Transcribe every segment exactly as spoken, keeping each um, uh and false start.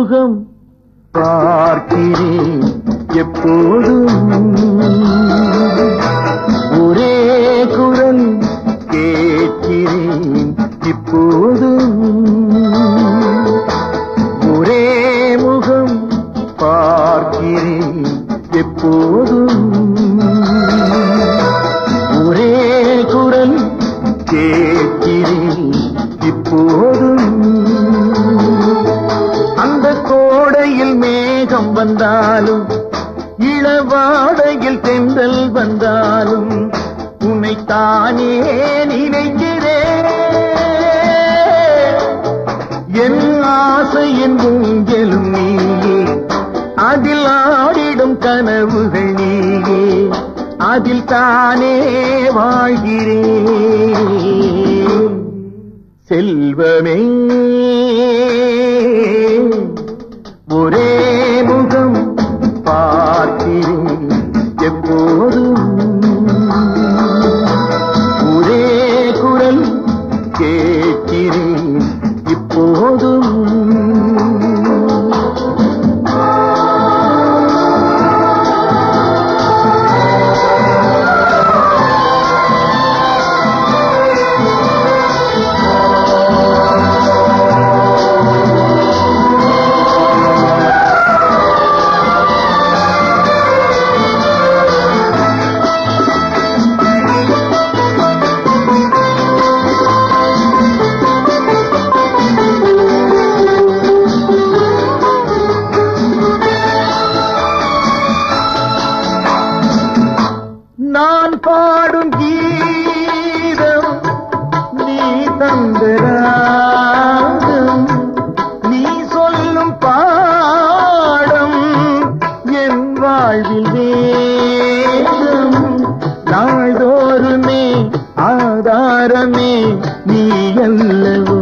முகம் பார்க்கிறேன் எப்போதும், ஒரே குரல் கேட்கிறேன் இப்போதும், ஒரே முகம் பார்க்கிறேன் எப்போதும், ஒரே குரல் கேட்கிறேன் இப்போதும். அந்த கோடையில் மேகம் வந்தாலும் இளவாடையில் தென்றல் வந்தாலும் உன்னைத்தானே நினைக்கிறேன். என் ஆசையின் ஊஞ்சலும் நீயே, அதில் ஆடிடும் கனவுகள் நீயே, அதில் தானே வாழ்கிறேன். செல்வமே ஒரே முகம் பார்க்கிறேன் எப்போதும், ஒரே குரல் கேட்கிறேன் இப்போதும். நான் பாடும் கீதம் நீ தந்தராகம், நீ சொல்லும் பாடம் என் வாழ்வில் வேகம். நாள்தோறுமே ஆதாரமே நீ அல்லவோ,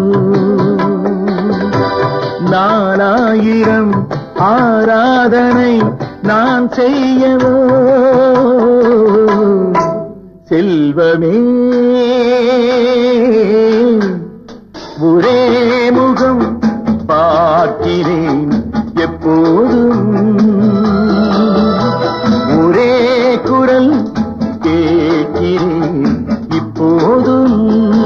நாலாயிரம் ஆராதனை நான் செய்யவோ. செல்வமே ஒரே முகம் பார்க்கிறேன் எப்போதும், ஒரே குரல் கேட்கிறேன் இப்போதும்.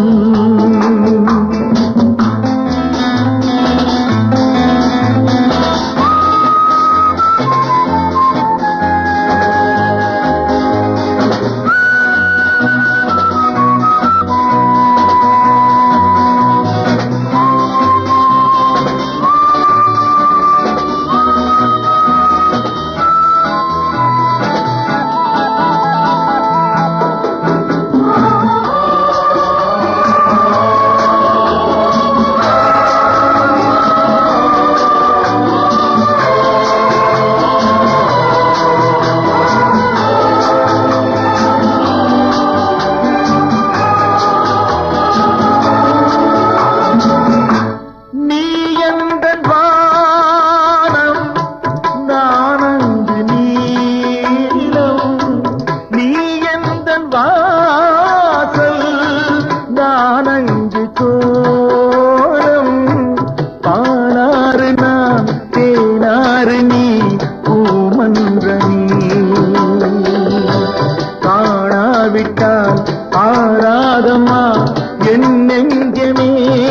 ஆராதம்மா என் நெஞ்சமே.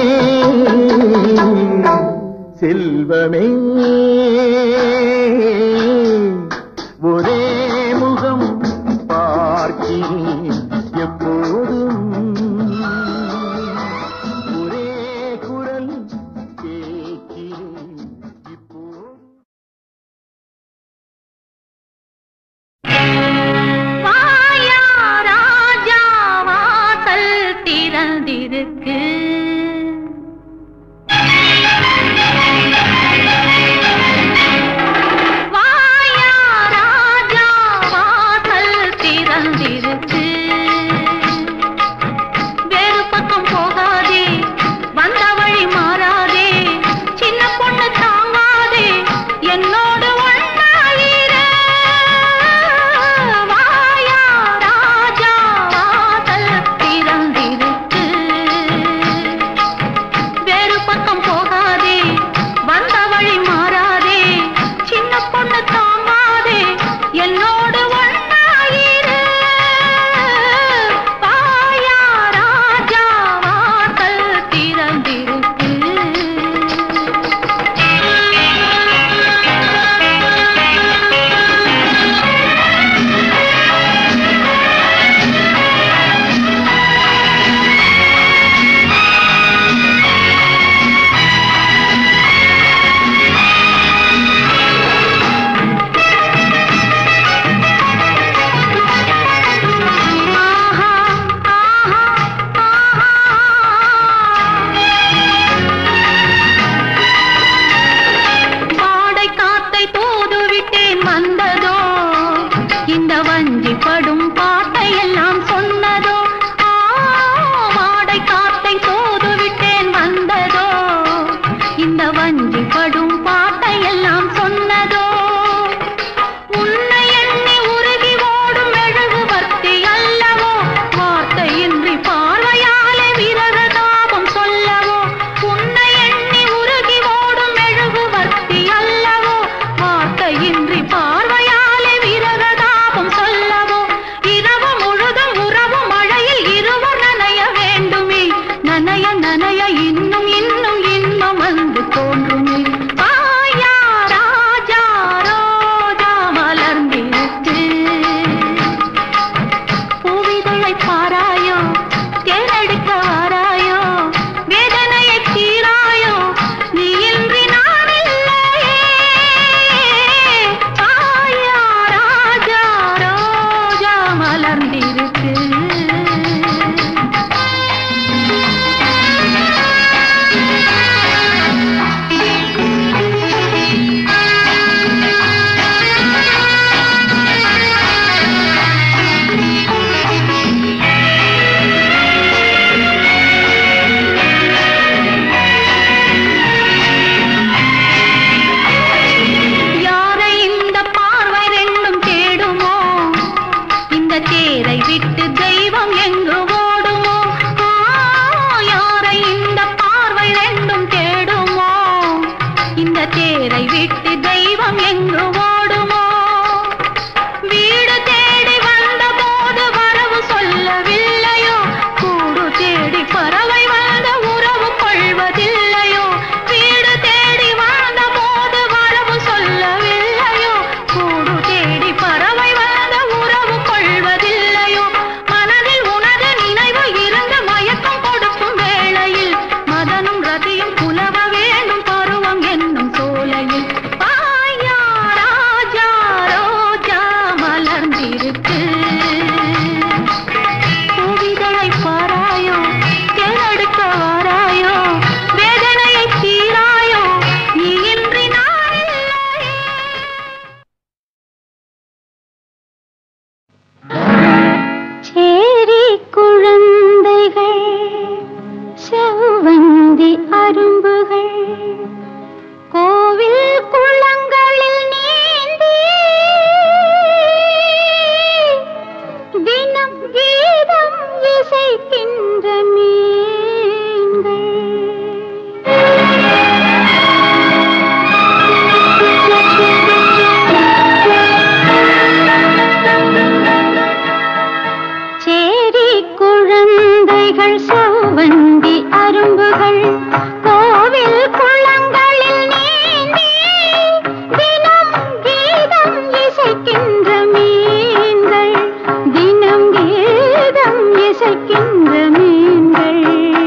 செல்வமே ஒரே முகம் பார்க்கிறேன் எப்போதும், ஒரே குரல் கேட்கிறேன் இப்போதும். திறந்திருக்கு வாயா ராஜா விட்டு தெய்வம் எங்கு ஓடுமோ? வீடு தேடி வந்த போது வரவு சொல்லவில்லையோ? கூடு தேடி பறவை வந்த உறவு கொள்வதில்லையோ? வீடு தேடி வந்த போது வரவு சொல்லவில்லையோ? கூடு தேடி பறவை வந்த உறவு கொள்வதில்லையோ? மனதில் உனது நினைவு இருந்து மயக்கம் கொடுக்கும் வேளையில் மதனும் ரதியும் புலவ வேண்டும் பருவம் என்னும் சோலையில். பாயா ராஜா ரோஜா மலர்ந்திருக்கு. கவிதையை பாராயோ, தேர்ந்தெடுக்க வாராயோ, வேதனையை தீராயோ, நீ இன்றி நான் இல்லையே. சேரி குழந்தைகள் செவ்வந்தி அரும்புகள் கோவில் குளங்களில் நீந்தி தினம் கீதம் இசைக்கின்ற மீன்கள். சேரி குழந்தைகள் செவ்வந்தி அரும்புகள் கோவில் குளங்களில் நீந்தி தினம் கீதம் இசைக்கின்ற மீன்கள். தினம் கீதம் இசைக்கின்ற மீன்கள்.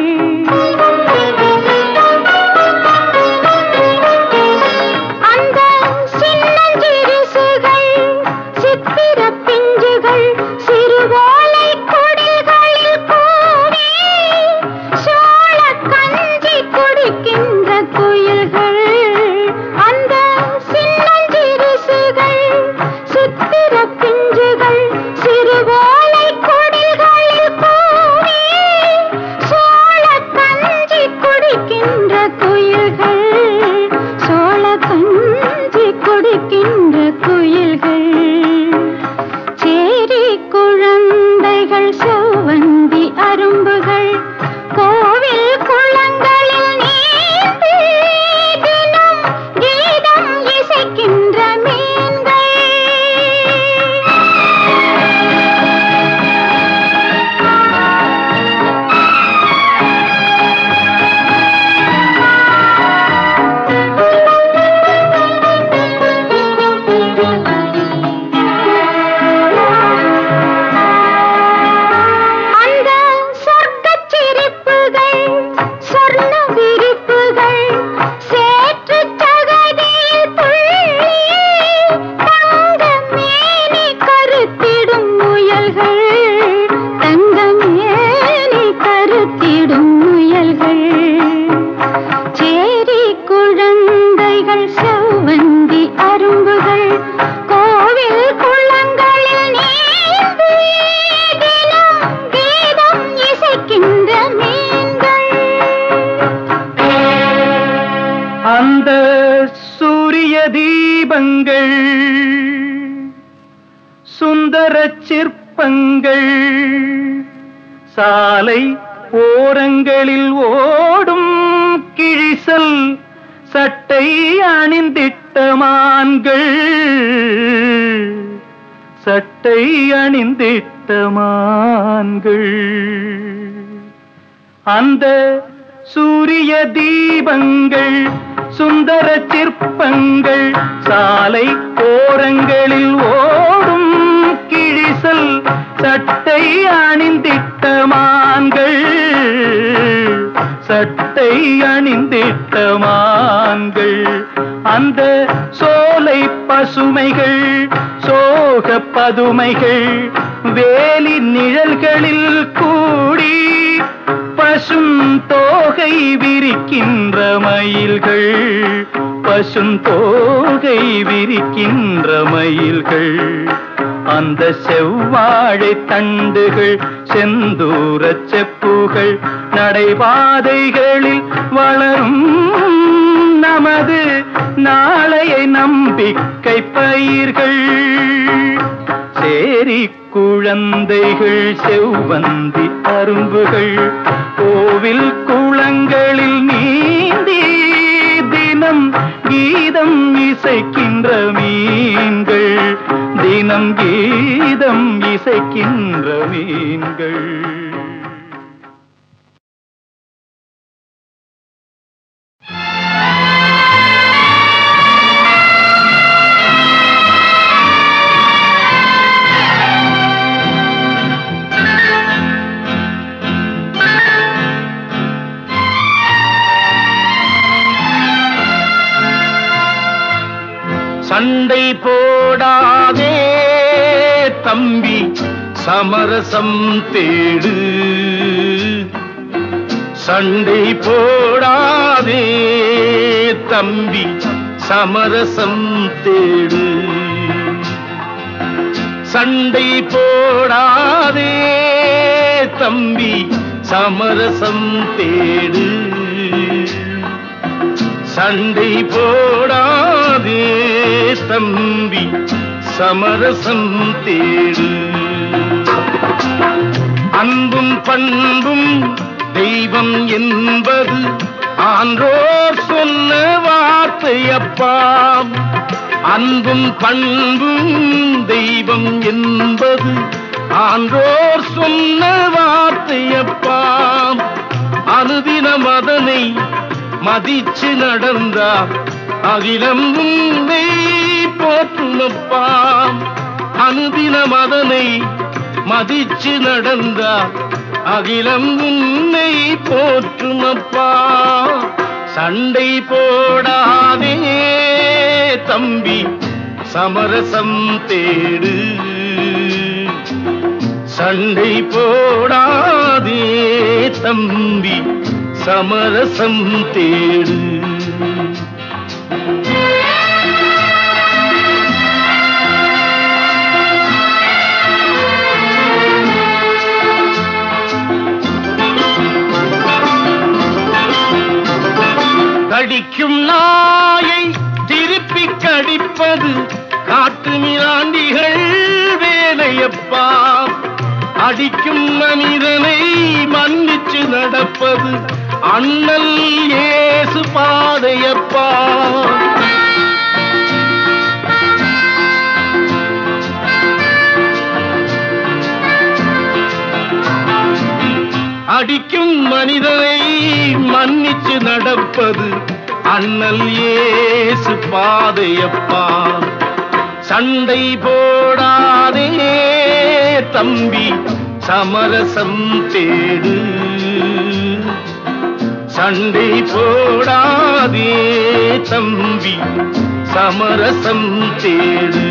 அந்த சின்னஞ்சிறுசுகள் சித்திர பிஞ்சுகள் சிறுவோலை குடில்களில் கூடி சோள கஞ்சி குடிக்கின்ற குயில்கள். அந்த சின்னஞ்சிறுசுகள் சித்திர பிஞ்சுகள் சிறுவோலை குடில்களில் கூடி சோள கஞ்சி குடிக்கின்ற குயில்கள். சோள கஞ்சி குடிக்கின்ற குயில்கள். சேரி குழந்தைகள் செவ்வந்தி அரும்புகள் கோவில் குளங்களில் நீந்தி தினம் கீதம் இசைக்கின்ற மீன்கள். அந்த சொர்க்கச் சிரிப்புகள் சொர்ண விரிப்புகள் சேற்றுச் சகதியில் துள்ளி தங்க மேனி கருத்திடும் முயல்கள். தங்க மேனி கருத்திடும் முயல்கள். சேரி குழந்தைகள் செவ்வந்தி அரும்புகள் கோவில் குளங்களில் நீந்தி தினம் கீதம் இசைக்கின்ற மீன்கள். அந்த சூரிய தீபங்கள் சுந்தர சிற்பங்கள் சாலை ஓரங்களில் ஓடும் கிழிசல் சட்டை அணிந்திட்ட மான்கள். சட்டை அணிந்திட்ட மான்கள். அந்த சூரிய தீபங்கள் சுந்தர சிற்பங்கள் சாலை ஓரங்களில் ஓடும் கிழிசல் சட்டை அணிந்திட்ட மான்கள். சட்டை அணிந்திட்ட மான்கள். அந்த சோலை பசுமைகள் சோக பதுமைகள் வேலி நிழல்களில் கூடி பசும் தோகை விரிக்கின்ற மயில்கள். பசும் தோகை விரிக்கின்ற மயில்கள். அந்த செவ்வாழை தண்டுகள் செந்தூர செப்புகள் நடைபாதைகளில் வளரும் நமது நாளைய நம்பிக்கை பயிர்கள். சேரி குழந்தைகள் செவ்வந்தி அரும்புகள் கோவில் குளங்களில் நீந்தி தினம் கீதம் கீதம் இசைக்கின்ற மீன்கள், தினம் கீதம் இசைக்கின்ற மீன்கள். சண்டை போடாதே தம்பி, சமரசம் தேடு. சண்டை போடாதே தம்பி, சமரசம் தேடு. சண்டை போடாதே தம்பி, சமரசம் தேடு. சண்டை போடாதே தம்பி, சமரசம் தேடு. அன்பும் பண்பும் தெய்வம் என்பது ஆன்றோர் சொன்ன வார்த்தையப்பா. அன்பும் பண்பும் தெய்வம் என்பது ஆன்றோர் சொன்ன வார்த்தையப்பா. அனுதினம் அதனை மதிச்சு நடந்தார் அகிலம் உன்னை போற்றுமப்பா. அனுதினம் அதனை மதிச்சு நடந்தார் அகிலம் உன்னை போற்றுமப்பா. சண்டை போடாதே தம்பி, சமரசம் தேடு. சண்டை போடாதே தம்பி, சமரசம் தேடு. கடிக்கும் நாயை திருப்பி கடிப்பது காட்டு மிராண்டிகள் வேலையப்பா. அடிக்கும் மனிதனை மன்னிச்சு நடப்பது அண்ணல் இயேசு பாதையப்பா. அடிக்கும் மனிதனை மன்னிச்சு நடப்பது அண்ணல் இயேசு பாதையப்பா. சண்டை போடாதே தம்பி, சமரசம் தேடு. சண்டை போடாதே தம்பி, சமரசம் தேடு.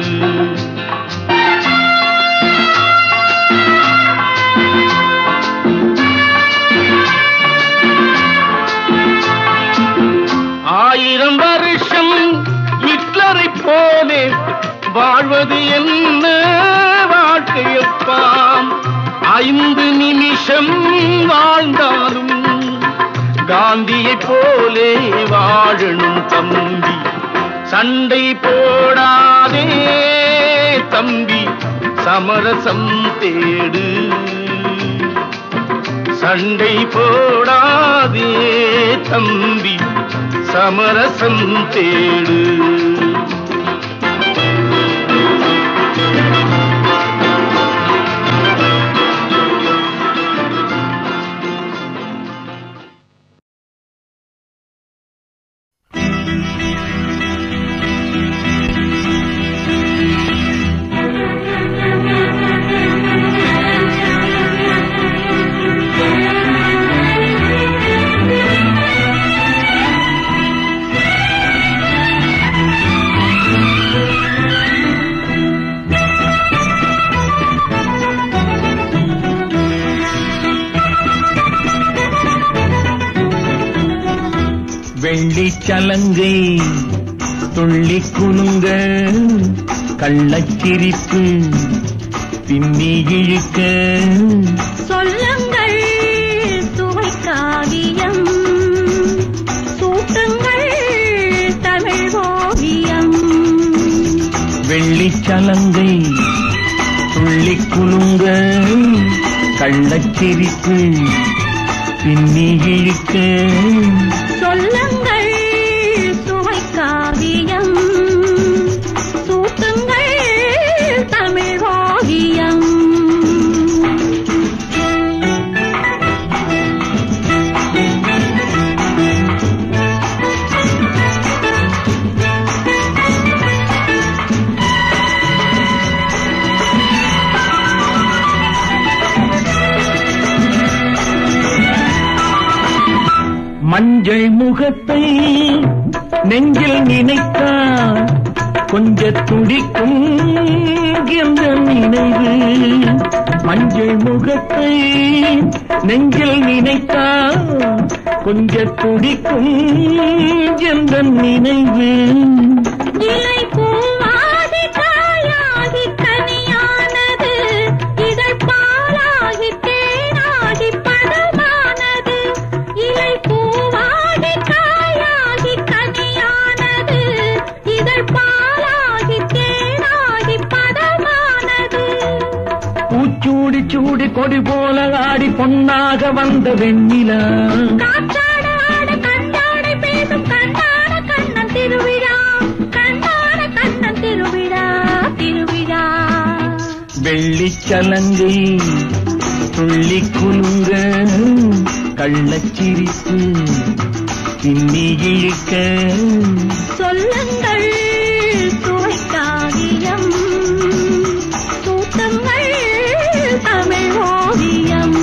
ஆயிரம் வருஷம் ஹிட்லரை போலே வாழ்வது என்ன வாழ்க்கையப்பா. ஐந்து நிமிஷம் வாழ்ந்தாலும் காந்தியை போலே வாழணும் தம்பி. சண்டை போடாதே தம்பி, சமரசம் தேடு. சண்டை போடாதே தம்பி, சமரசம் தேடு. வெள்ளிச்சலங்கை துள்ளி குலுங்க, கள்ளச்சிரிப்பு பின்னி இழுக்க. சொல்லுங்கள் சுவை காவியம், சூட்டுங்கள் தமிழ் ஓவியம். வெள்ளிச்சலங்கை துள்ளி குலுங்க, கள்ளச்சிரிப்பு பின்னி இழுக்க. சொல்லுங்கள் சுவை காவியம், மஞ்சள் முகத்தை நெஞ்சில் நினைத்தால் கொஞ்ச துடிக்கும் என்ற நினைவு. மஞ்சள் முகத்தை நெஞ்சில் நினைத்தால் கொஞ்ச துடிக்கும் என்ற நினைவு. இலை பூவாகி காயாகி கனியானது, இதழ் பாலாகி தேனாகி பதமானது. இலை பூவாகி காயாகி கனியானது, இதழ் பாலாகி தேனாகி பதமானது. பூச்சூடி சூடி கொடி போல ஆடி பொன்னாக வந்த வெண்ணிலா, காற்றாட ஆட கண்டாடை பேசும் கண்ணான கண்ணன் திருவிழா, கண்ணான கண்ணன் திருவிழா திருவிழா. வெள்ளிச்சலங்கை துள்ளி குலுங்க கள்ளச்சிரிப்பு பின்னி இழுக்க. சொல்லுங்கள் சுவைக்காகியம், சூட்டங்கள் தமிழ் ஓவியம்.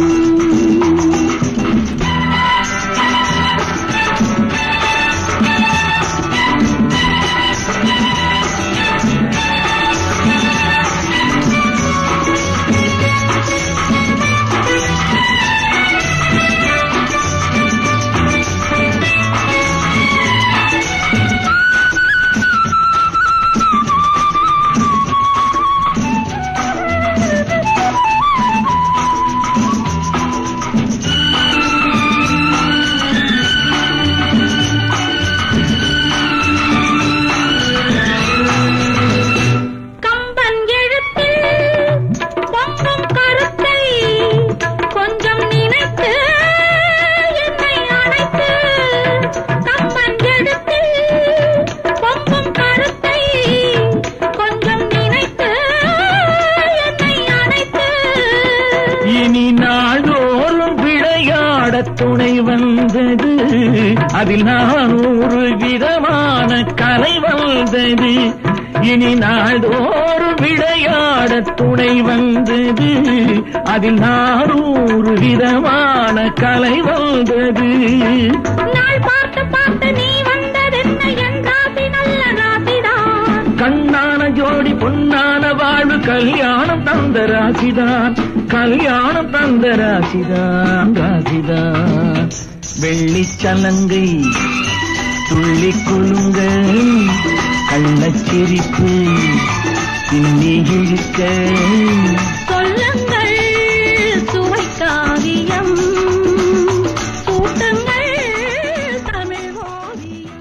துணை வந்தது அதில் நானூறு விதமான கலை வந்தது. இனி நாடோறு விளையாட துணை வந்தது அதில் நானூறு விதமான கலை வந்தது. நாள் பார்த்து பார்த்து நீ வந்ததென்ன என் ராசி நல்ல ராசிதான். கண்ணான ஜோடி பொன்னான வாழ்வு கல்யாணம் தந்த ராசிதான், கல்யாணம் தந்த ராசிதான் ராசிதான். வெள்ளிச்சலங்கை துள்ளி குலுங்க கள்ளச்சிரிப்பு பின்னி இழுக்க. சொல்லுங்கள் சுவைக்காகியம், சூட்டங்கள் தமிழ் ஓவியம்.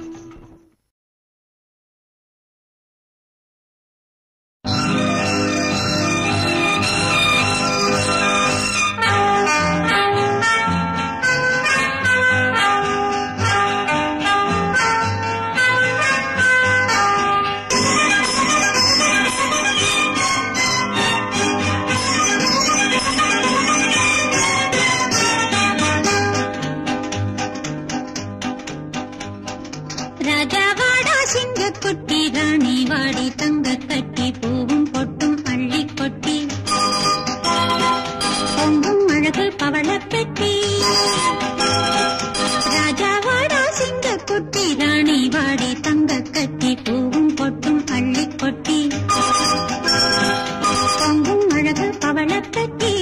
ராஜாவாடா சிங்கக்குட்டி ராணி வாடி தங்க கட்டி பூவும் பொட்டும் அள்ளி கொட்டி பொங்கும் அழகு பவள பெட்டி. ராஜாவாடா சிங்கக்குட்டி ராணி வாடி தங்க கட்டி பூவும் பொட்டும் அள்ளி கொட்டி பொங்கும் அழகு பவள பெட்டி.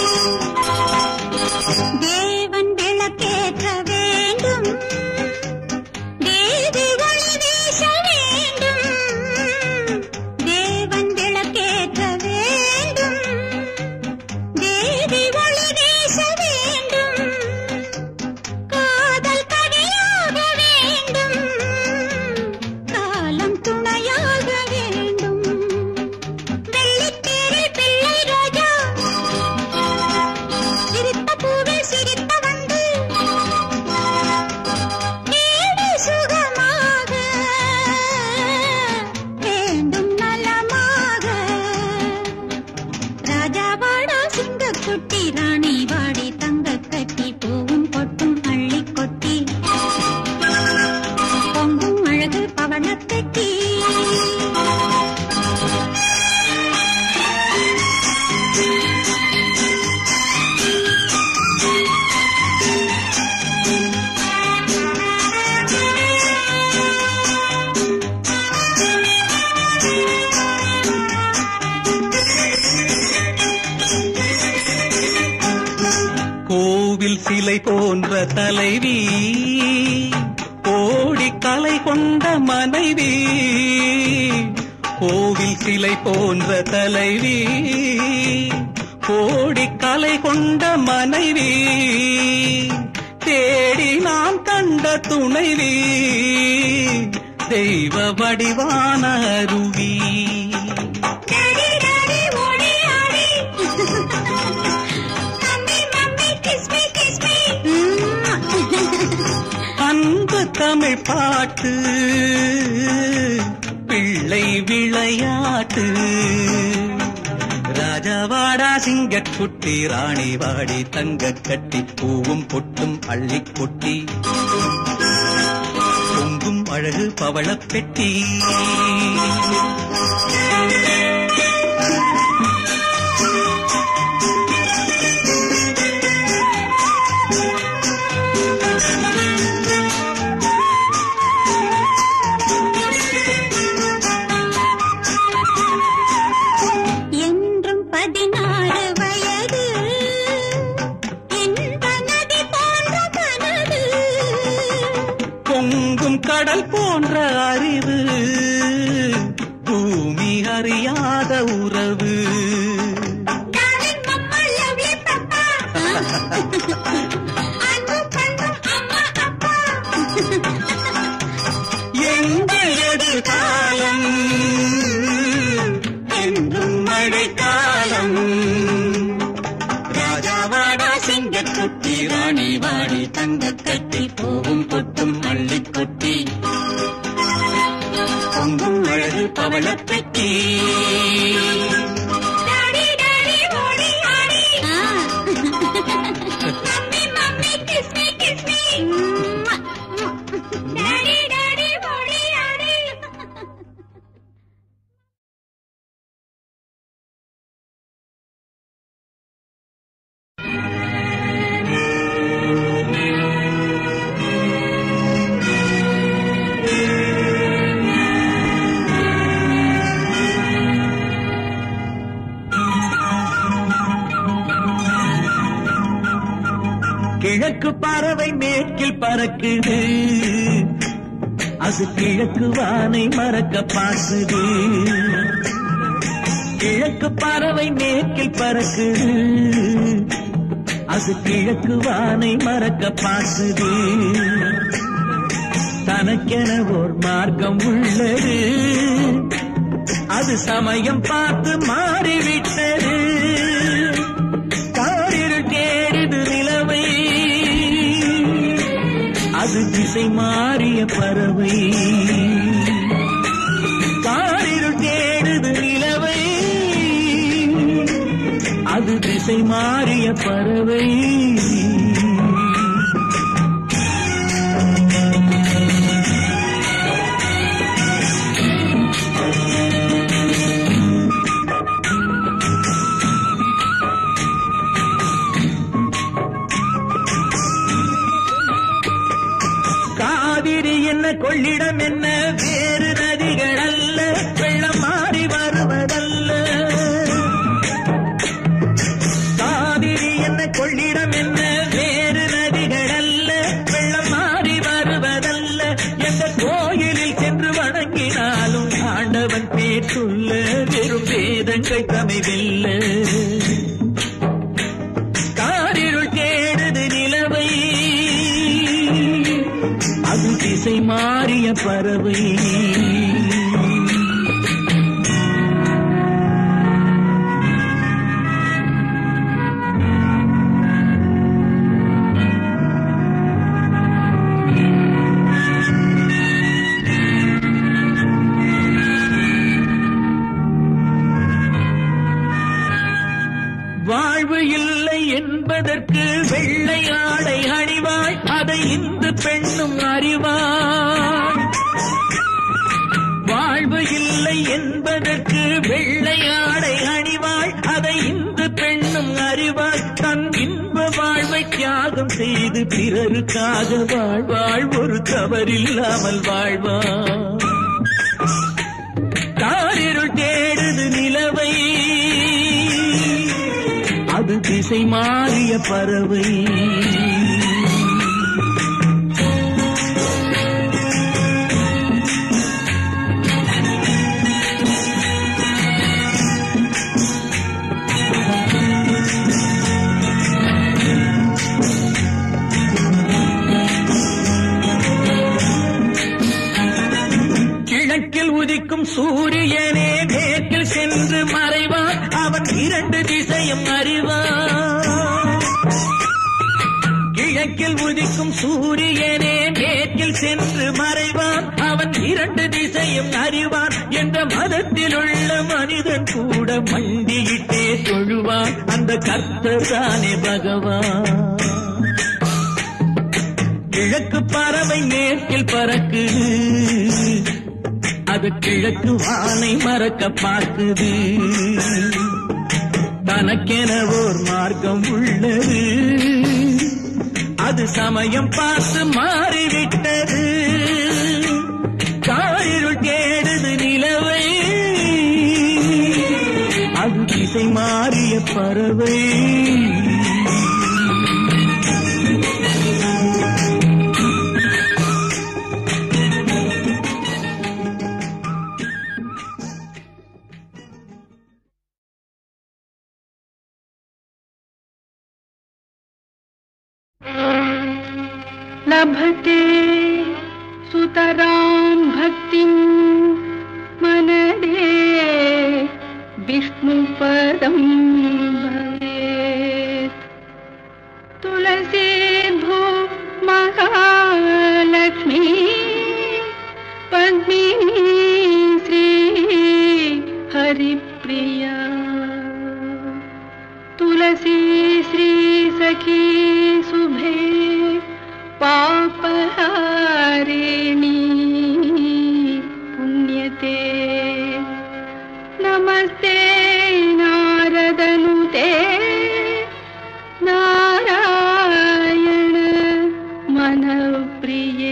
தேவன் விளக்கேற்ற வேண்டும், தேவி ஒளி வீச வேண்டும், தேவன் விளக்கேற்ற வேண்டும், தேவி ஒளி வீச வேண்டும், காதல் கனியாக வேண்டும், காலம் துணையாக வேண்டும். வெள்ளித்தேரில் பிள்ளை ராஜா சிரித்த பூவில் சிரித்த வந்து நீடு சுகமாக வேண்டும் நலமாக. ராஜாவாடா சிங்கக்குட்டி ராணி வாடி தங்க கட்டி பூவும் பொட்டும் அள்ளி கொட்டி பொங்கும் அழகு பவள பெட்டி. சிலை போன்ற தலைவி, கோடி கலை கொண்ட மனைவி. கோவில் சிலை போன்ற தலைவி, கோடி கலை கொண்ட மனைவி. தேடி நான் கண்ட துணைவி, தெய்வ வடிவான அருவி. அன்பு தமிழ் பாட்டு, பிள்ளை விளையாட்டு. ராஜாவாடா சிங்கக்குட்டி, ராணி வாடி தங்க கட்டி, பூவும் பொட்டும் அள்ளி கொட்டி, பொங்கும் அழகு பவளப் பெட்டி. கடல் போன்ற அறிவு, பூமி அறியாத உறவு. எங்கள் எதிர்காலம் என்றும் மழைக்காலம். ராஜாவாடா சிங்கக்குட்டி, ராணி வாடி தங்க கட்டி, பூவும் பொட்டும் அள்ளி கொட்டி, பொங்கும் அழகு பவளப் பெட்டி. கிழக்கு பறவை மேற்கில் பறக்குது, அது கிழக்கு வானை மறக்க பார்க்குது. கிழக்கு பறவை மேற்கில் பறக்குது, அது கிழக்கு வானை மறக்க பார்க்குது. தனக்கென ஓர் மார்க்கம் உள்ளது, அது சமயம் பார்த்து மாறிவிட்டது. காரிருள் தேடுது நிலவை, அது திசை மாறிய பறவை. காரிருள் தேடுது நிலவை, அது திசை மாறிய பறவை. காவிரி என்ன கொள்ளிடம் என்ன வேறு நதிகள் அல்ல, வெள்ளம் மாறி வருவதல்ல. காவிரி என்ன கொள்ளிடம் என்ன வேறு நதிகள் அல்ல, வெள்ளம் மாறி வருவதல்ல. எந்த கோயிலில் சென்று வணங்கினாலும் ஆண்டவன் பேர் சொல்ல, வெறும் வேதங்கள் தமை வெல்ல. காரிருள் தேடுது நிலவை, அது திசை மாறிய பறவை. வாழ்வு இல்லை என்பதற்கு வெள்ளை ஆடை அணிவாள், அதை இந்து பெண்ணும் அறிவாள். வாழ்வு இல்லை என்பதற்கு வெள்ளை ஆடை அணிவாள், அதை இந்து பெண்ணும் அறிவாள். தன் இன்ப வாழ்வை தியாகம் செய்து பிறருக்காக வாழ்வாள், ஒரு தவறில்லாமல் வாழ்வாள். காரிருள் தேடுது நிலவை, அது திசை மாறிய பறவை. சூரியனே மேற்கில் சென்று மறைவான் அவன் இரண்டு திசையும் அறிவான். கிழக்கில் உதிக்கும் சூரியனே மேற்கில் சென்று மறைவான் அவன் இரண்டு திசையும் அறிவான் என்ற மதத்தில் உள்ள மனிதன் கூட மண்டியிட்டே தொழுவான். அந்த கர்த்தர் தானே பகவான். கிழக்கு பறவை மேற்கில் பறக்குது, அது கிழக்கு வானை மறக்க பார்க்குது. தனக்கென ஓர் மார்க்கம் உள்ளது, அது சமயம் பார்த்து மாறிவிட்டது. காரிருள் தேடுது நிலவை, அது திசை மாறிய பறவை. लभते सुतरां भक्तिं मनदे विष्णुपदं भवेत्. तुलसीर्भो महालक्ष्मी पद्मिनी श्री हरिप्रिया. तुलसी श्री सखी शुभे पापहारिणी पुण्यते. नमस्ते नारदनुते नारायण मनप्रिये.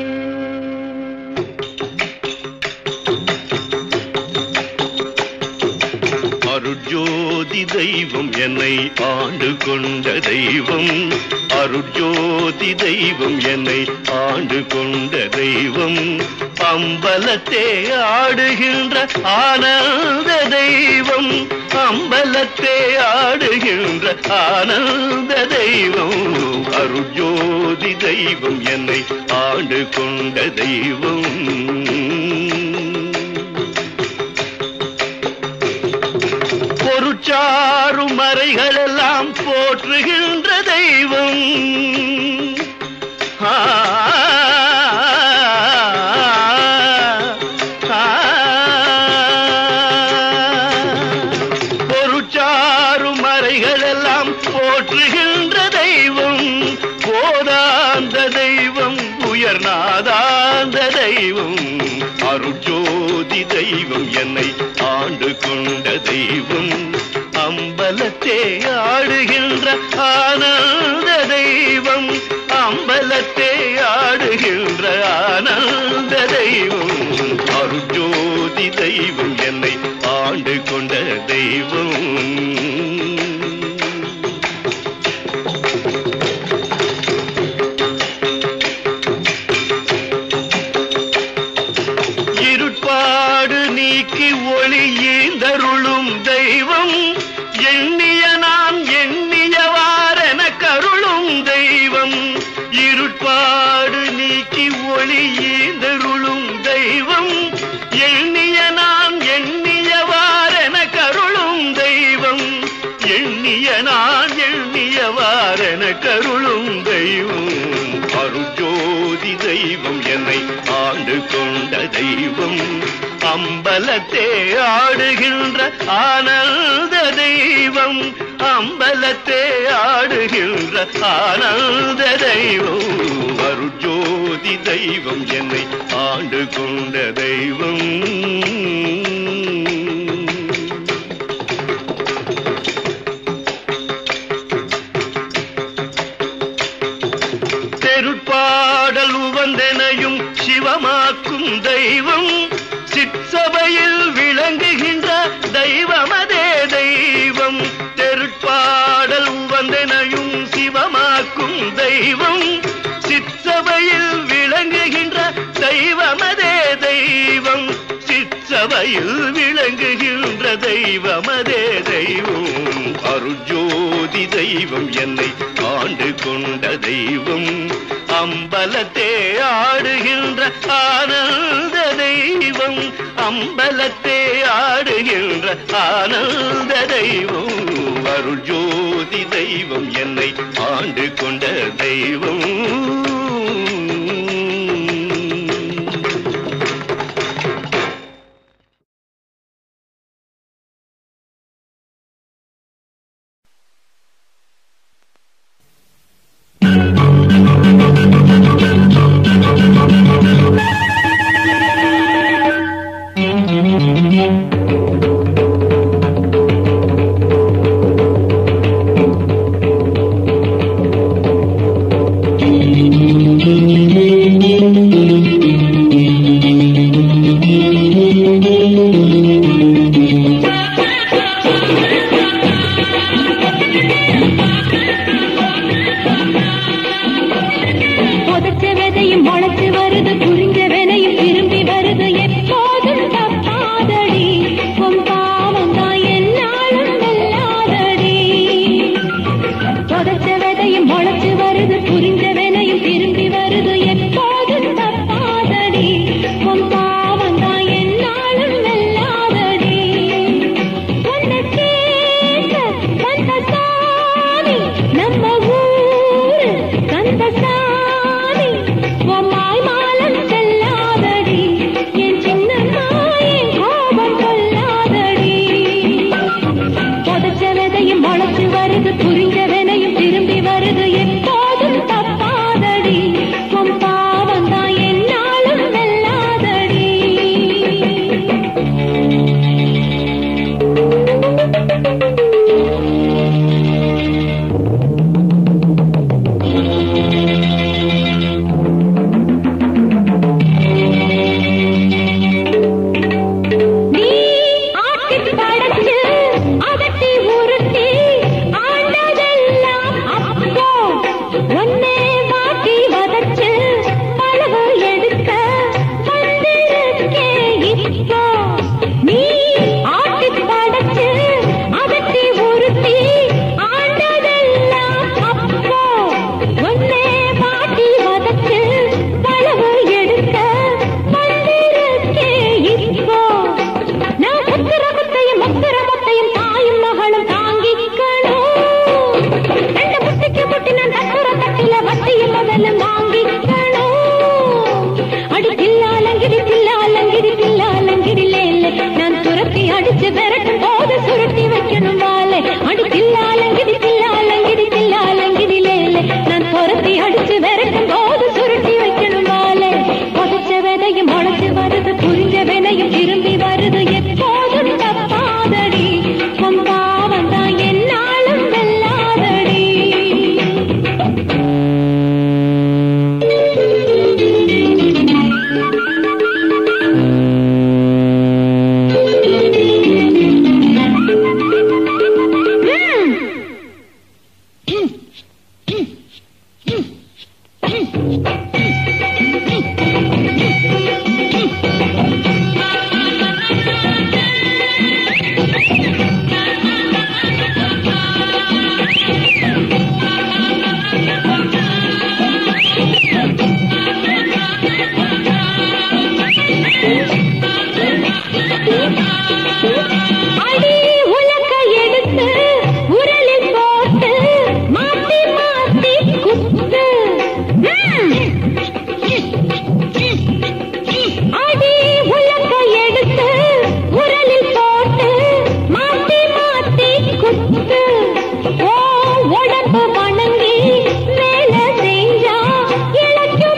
அருட்ஜோதி தெய்வம் என்னை ஆண்டு கொண்ட தெய்வம், அருட்ஜோதி தெய்வம் என்னை ஆண்டு கொண்ட தெய்வம், அம்பலத்தே ஆடுகின்ற ஆனந்த தெய்வம், அம்பலத்தே ஆடுகின்ற ஆனந்த தெய்வம், அருட்ஜோதி தெய்வம் என்னை ஆண்டு கொண்ட தெய்வம். பொருட்சாறு மறைகளெல்லாம் போற்றுகின்ற தெய்வம், பொருட்சாறு மறைகளெல்லாம் போற்றுகின்ற தெய்வம், போதாந்த தெய்வம் உயர்நாதாந்த தெய்வம், அருட்ஜோதி தெய்வம் என்னை ஆண்டு கொண்ட தெய்வம், அம்பலத்தே ஆடுகின்ற ஆனந்த தெய்வம், அம்பலத்தே ஆடுகின்ற ஆனந்த தெய்வம், அருட்ஜோதி தெய்வம் என்னை ஆண்டு கொண்ட தெய்வம். இருட்பாடு நீக்கி ஒளி ஈந்தருளும் தெய்வம், எண்ணிய நான் எண்ணியவாரென கருளும் தெய்வம், இருட்பாடு நீக்கி ஒளி ஈந்தருளும் தெய்வம், எண்ணிய நான் எண்ணியவாரென கருளும் தெய்வம், எண்ணிய நான் எண்ணியவாரென கருளும் தெய்வம், அருட்ஜோதி தெய்வம் என்னை ஆண்டு கொண்ட தெய்வம், அம்பலத்தே ஆடுகின்ற ஆனந்த தெய்வம், அம்பலத்தே ஆடுகின்ற ஆனந்த தெய்வம், அருட்ஜோதி தெய்வம் என்னை ஆண்டு கொண்ட தெய்வம். தெருட்பாடல் உவந்தெனையும் சிவமாக்கும் தெய்வம், சிற்சபையில் விளங்குகின்ற தெய்வமதே தெய்வம், தெருட்பாடல் உவந்தெனையும் சிவமாக்கும் தெய்வம், சிற்சபையில் விளங்குகின்ற தெய்வமதே தெய்வம், சிற்சபையில் விளங்குகின்ற தெய்வமதே தெய்வம், அருட்ஜோதி தெய்வம் என்னை ஆண்டு கொண்ட தெய்வம், அம்பலத்தே ஆடுகின்ற ஆனந்த தெய்வம், அம்பலத்தே ஆடுகின்ற ஆனந்த தெய்வம் அருள் ஜோதி தெய்வம் என்னை ஆண்டு கொண்ட தெய்வம்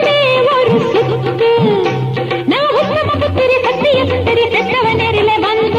நான் உத்தம புத்திரி சத்திய சுந்தரி பெற்றவ நேரிலே வந்து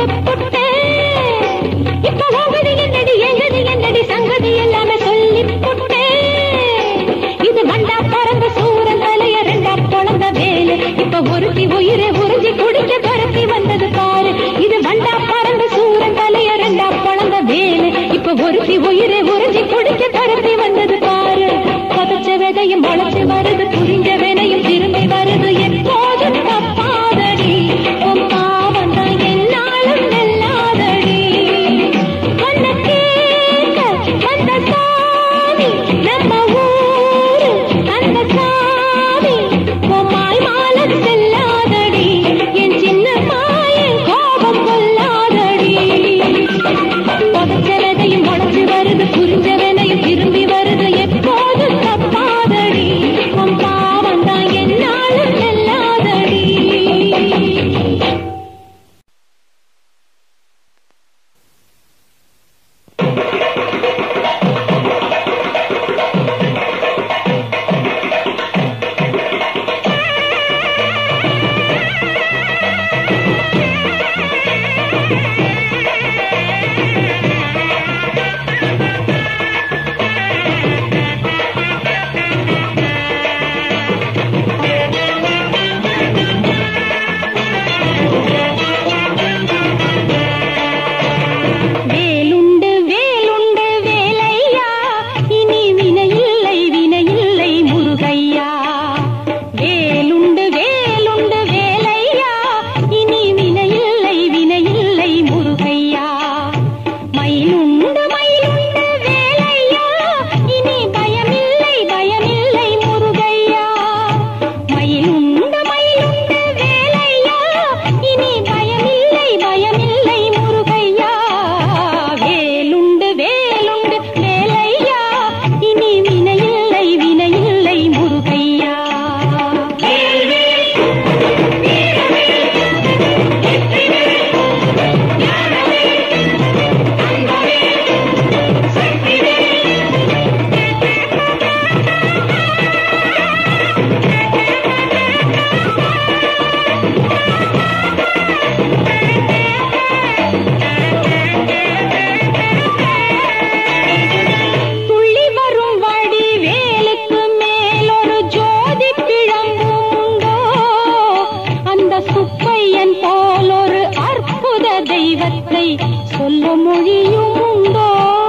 தெய்வத்தை சொல்ல மொழியும் உண்டோ?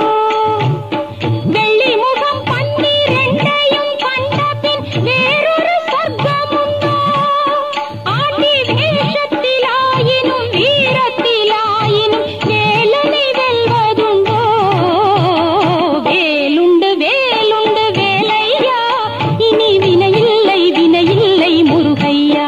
வெள்ளி முகம் பன்னிரண்டையும் கண்ட பின் வேறொரு சொர்க்கம் உண்டோ? ஆட்டி வேஷத்திலாயினும் வீரத்திலாயினும் வேலனை வெல்வதுண்டோ? வேலுண்டு வேலுண்டு வேலையா, இனி வினையில்லை வினையில்லை முருகையா.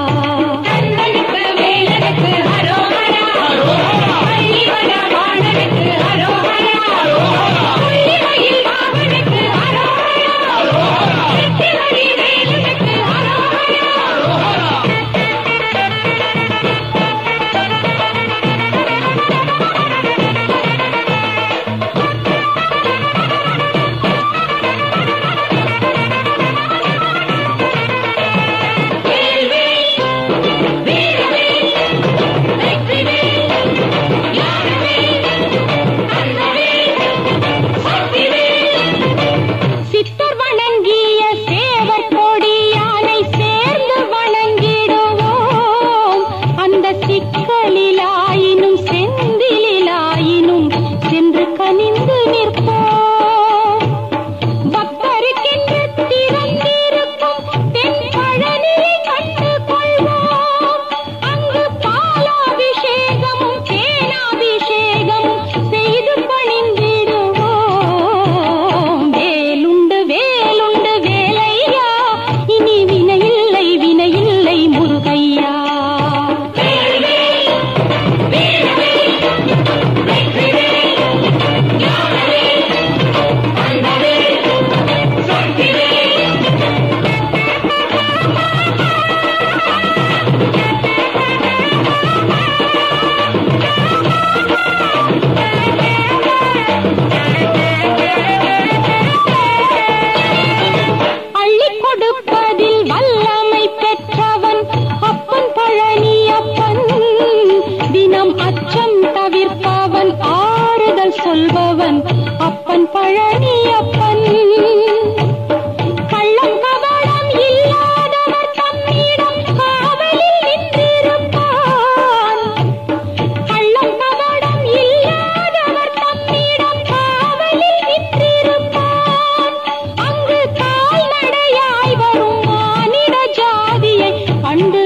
சொல்பவன் அப்பன் பழனி அப்பன். கள்ளம் கபடம் இல்லாதவர் தம்மிடம் காவலில் நின்றிருப்பான். கள்ளம் கபடம் இல்லாதவர் தம்மிடம் காவலில் நின்றிருப்பான். அங்கு கால்நடையாய் வரும் மானிட ஜாதியை கண்டு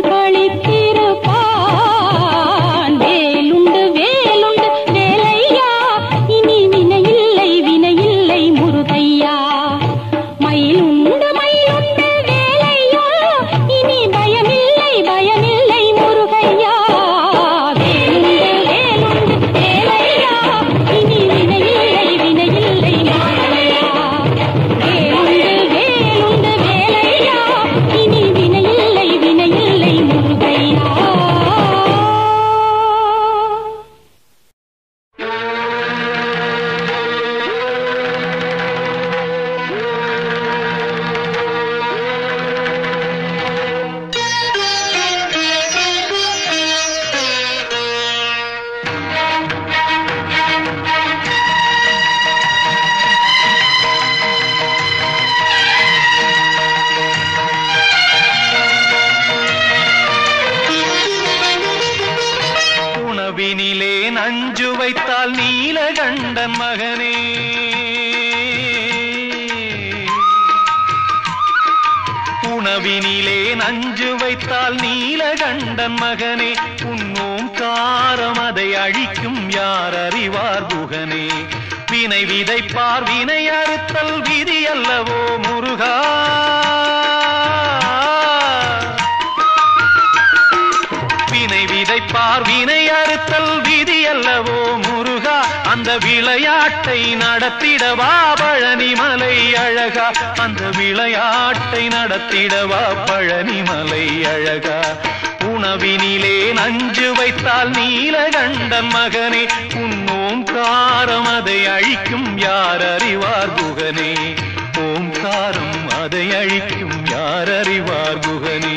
களித்திருப்பான். வேலுண்டு வேலுண்டு வேலையா, இனி வினையில்லை வினையில்லை முருகையா. மயிலுண்டு மயிலுண்டு வேலையா, இனி பயமில்லை பயமில்லை முருகையா. வேலுண்டு வேலுண்டு வேலையா, இனி வினையில்லை வினையில்லை முருகையா. வேலுண்டு வேலுண்டு வேலையா, இனி வினையில்லை வினையில்லை முருகையா. உணவினிலே நஞ்சு வைத்தால் நீலகண்டன் மகனே, உணவினிலே நஞ்சு வைத்தால் நீலகண்டன் மகனே, உன்னோம் காரம் அதை அழிக்கும் யார் அறிவார் குகனே. வினை விதைப்பார் வினை அறுத்தல் விதி அல்லவோ முருகா. வினை விதைப்பார் வினை அறுத்தல் விதி அல்லவோ முருகா. அந்த விளையாட்டை நடத்திடவா பழனிமலை அழகா. அந்த விளையாட்டை நடத்திடவா பழனிமலை அழகா. உணவினிலே நஞ்சு வைத்தால் நீலகண்டன் மகனே, உன்னோம் காரம் அதை அழிக்கும் யார் அறிவார் குகனே. ஓம்காரம் அதை அழிக்கும் யார் அறிவார் குகனே.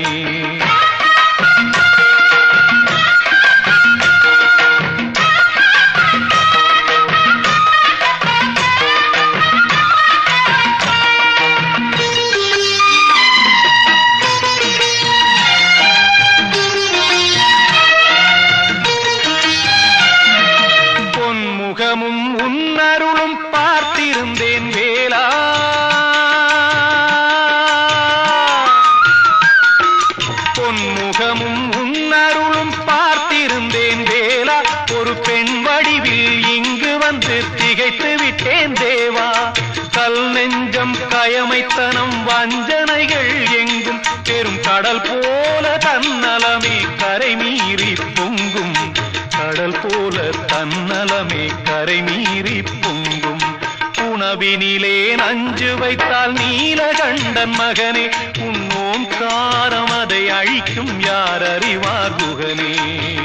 வெறித்தனம் வஞ்சனைகள் எங்கும் பெரும் கடல் போல தன்னலமே கரை மீறி பொங்கும். கடல் போல தன்னலமே கரை மீறி பொங்கும். உணவினிலே நஞ்சு வைத்தால் நீலகண்டன் மகனே உன் ஓங்காரம் அதை அழிக்கும் யார் அறிவார் குகனே.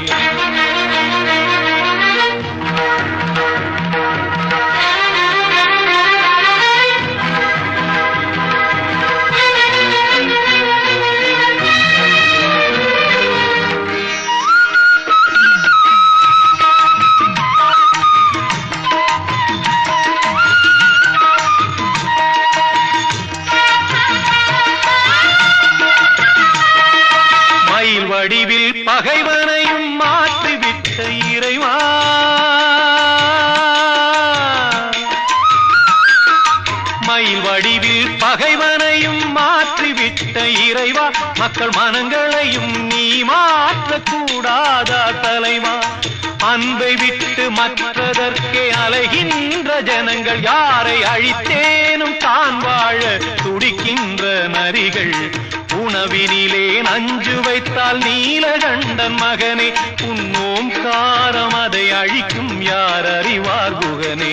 வடிவில் பகைவனையும் மாற்றிவிட்ட இறைவா, மயில் வடிவில் பகைவனையும் மாற்றிவிட்ட இறைவா, மக்கள் மனங்களையும் நீ மாற்றக்கூடாதா தலைவா. அன்பை விட்டு மற்றதற்கே அலைகின்ற ஜனங்கள் யாரை அழித்தேனும் தான் வாழ துடிக்கின்ற நரிகள். உணவினிலே நஞ்சு வைத்தால் நீலகண்டன் மகனே உன் ஓங்காரம் அதை அழிக்கும் யார் அறிவார் குகனே.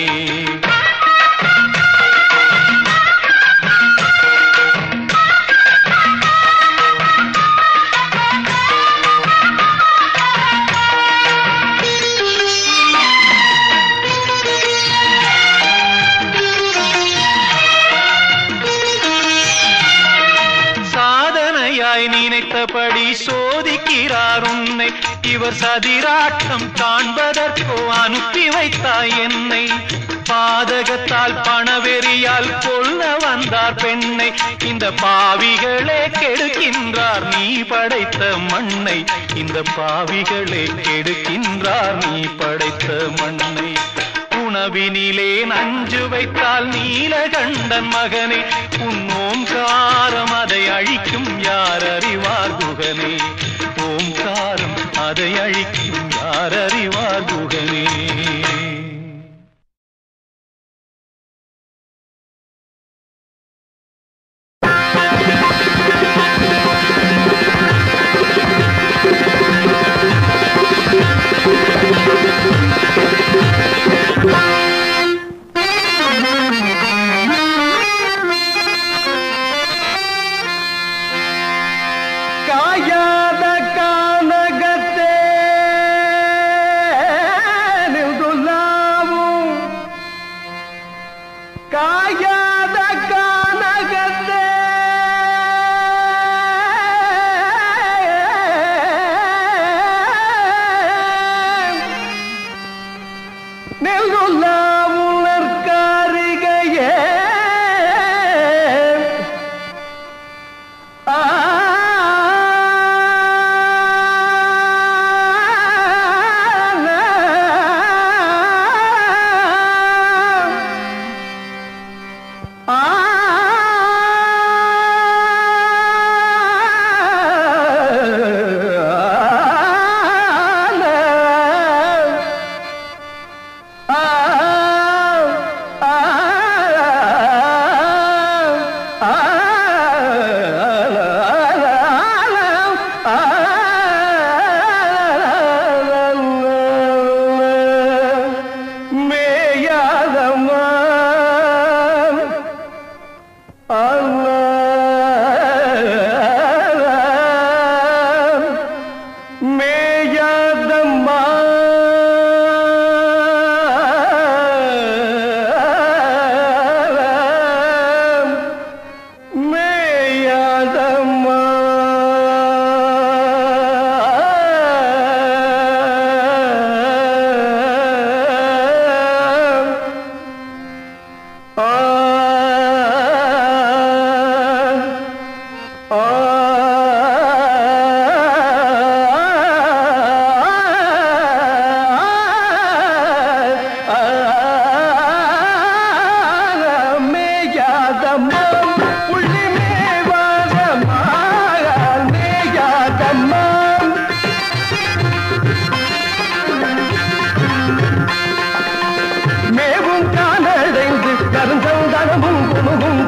நினைத்தபடி சோதிக்கிறார் உன்னை, இவர் சதிராட்டம் காண்பதற்கோ அனுப்பி வைத்தாய் என்னை. பாதகத்தால் பணவெறியால் கொல்ல வந்தார் பெண்ணை, இந்த பாவிகளே கெடுக்கின்றார் நீ படைத்த மண்ணை. இந்த பாவிகளே கெடுக்கின்றார் நீ படைத்த மண்ணை. உணவினிலே நஞ்சு வைத்தால் நீலகண்டன் மகனே உன் ஓங்காரம் அதை அழிக்கும் யார் அறிவார் குகனே. ஓங்காரம் அதை அழிக்கும் யார் அறிவார் குகனே. Ah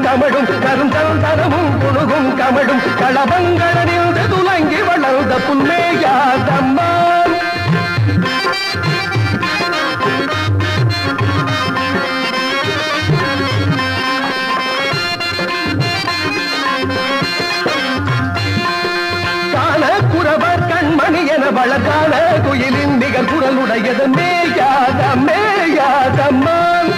கமழும் கருந்தல் தரமும் புழுகும் கமழும் களபங்களில் துலங்கி வளர்ந்த புல்மேயாதம்மா கண்மணி என வழக்கான குயிலின் நிகர் குரலுடையது மேயாத மேயாதம்மா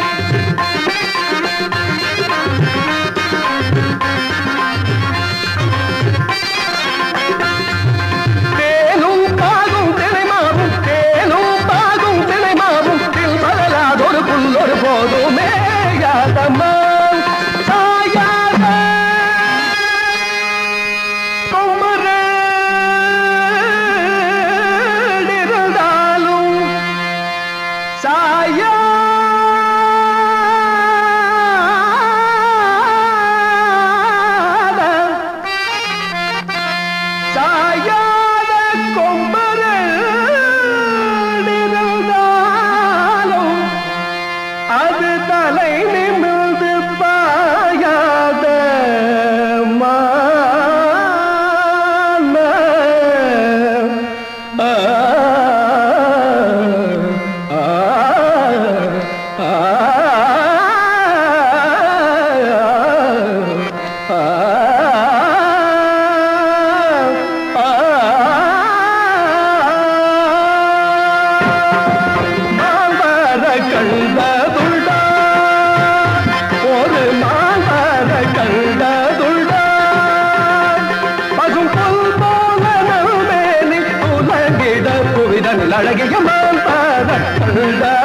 தேனும் பாகும் தினைமாவும் தேனும் பாகும் தினைமாவும் பரலாதொரு புல்லொரு போதும் மேயாதம்மா அழகிய மான் பாத